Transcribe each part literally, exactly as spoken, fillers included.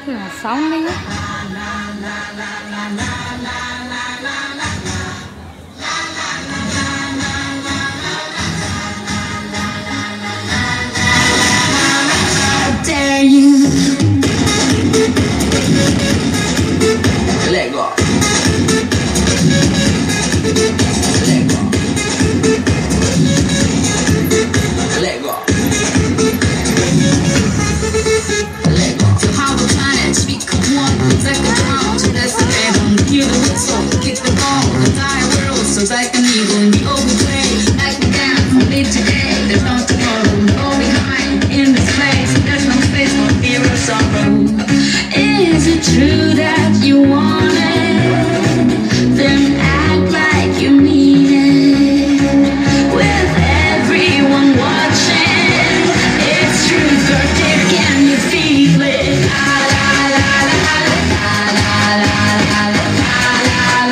Sound नहीं है। Let go. Let go. Let go. So how the planet speak one second round to that's the rhythm. Hear the whistle, kick the ball, the entire world sounds like an eagle in the open play. Like the down from mid to day, there's no tomorrow. No behind in this place, there's no space for fear or sorrow. Is it true that you want it? Then act like you mean it. With everyone watching, it's truth or dare, can you feel it? La la la la la la la la la la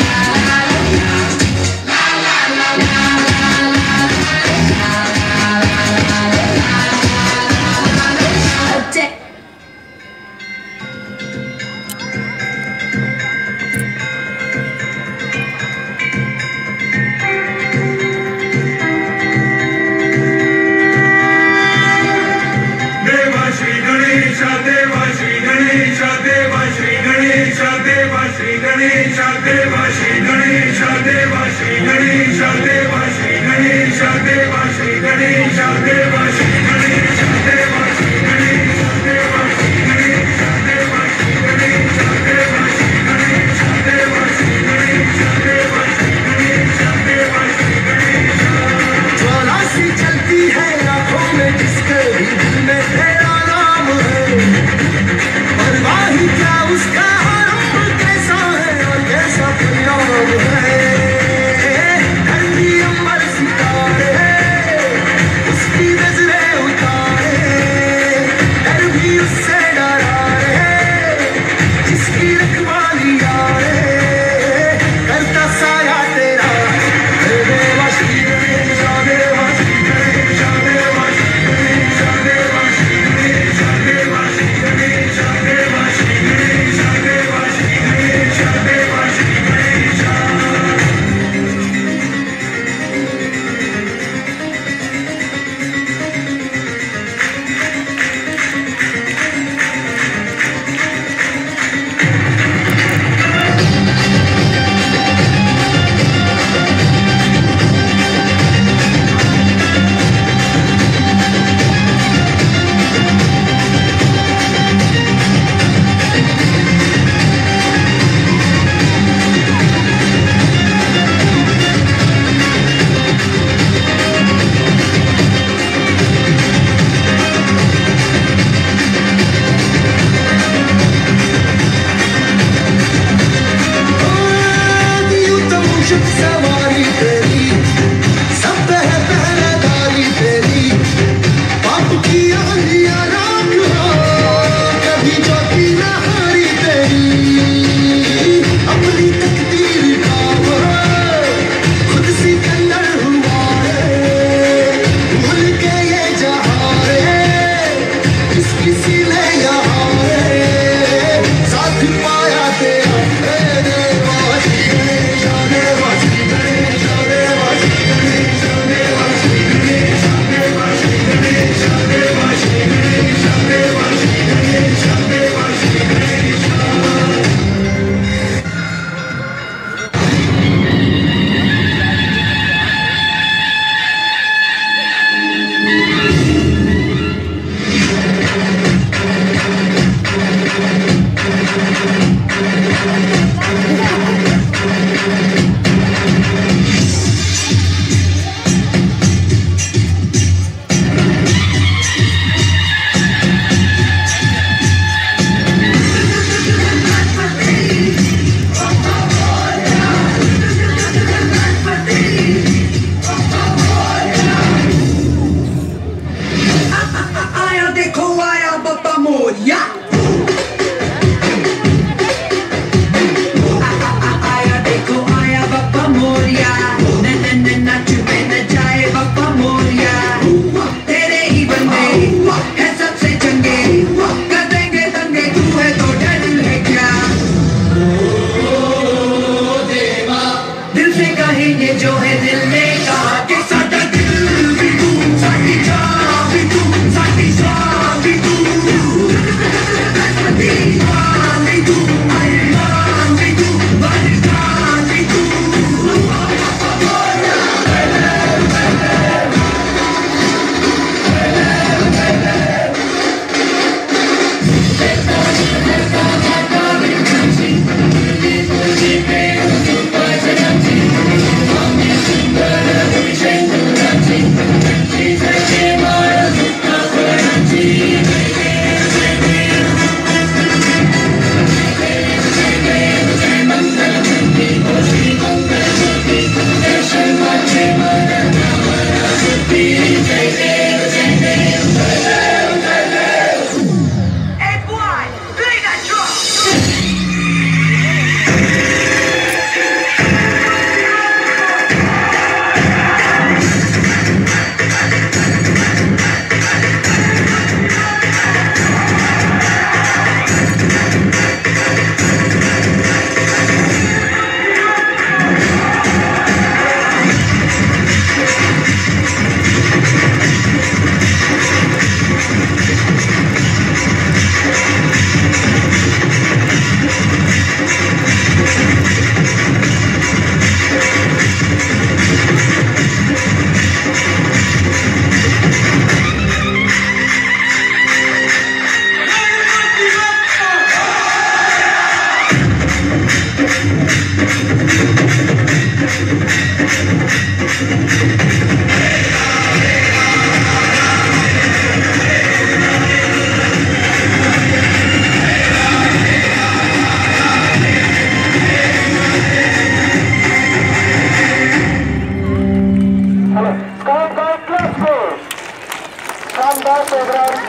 Come back, everyone.